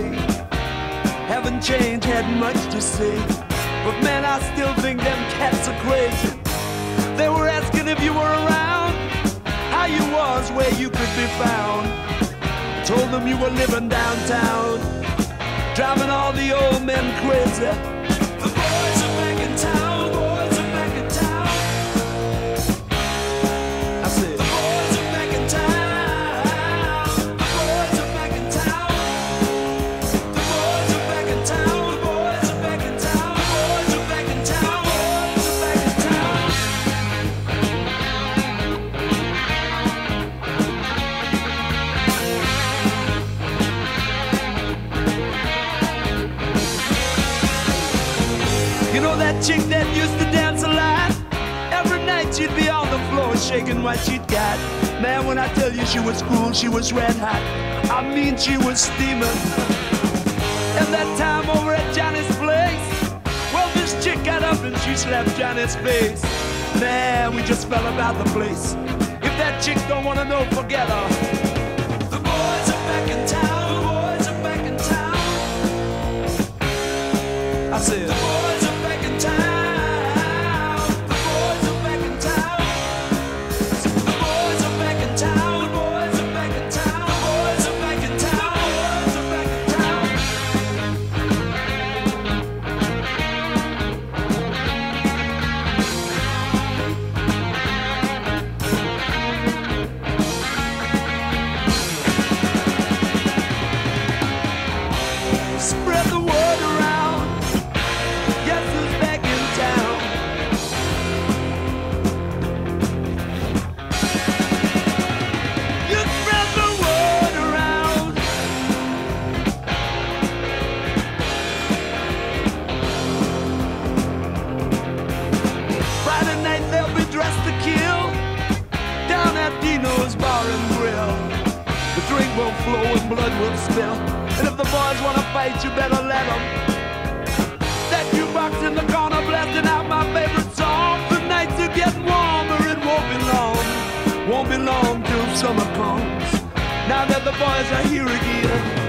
way. Haven't changed, had much to say, but man, I still think them cats are crazy. They were asking if you were around, how you was, where you could be found. Told them you were living downtown, driving all the old men crazy. The boys are back in town, boys are back in town. I said, the boys are back in town, the boys are back in town. The boys are back in town, the boys are back in town, the boys are back in town, boys are back in town. You know that chick that used to dance a lot? Every night she'd be on the floor shaking what she'd got. Man, when I tell you she was cool, she was red hot. I mean, she was steaming. And that time over at Johnny's place, well, this chick got up and she slapped Johnny's face. Man, we just fell about the place. If that chick don't wanna know, forget her. The boys are back in town, the boys are back in town. I said, the boys are back in town, the boys are back in town. The boys are back in town, the boys are back in town, the boys are back in town, the boys are back in town. Spread the word around, guess who's back in town? You spread the word around. Friday night they'll be dressed to kill down at Dino's Bar and Grill. The drink will flow and blood will spill, and if the boys wanna fight, you better let them. That jukebox in the corner blasting out my favorite song. The nights are getting warmer, it won't be long till summer comes. Now that the boys are here again,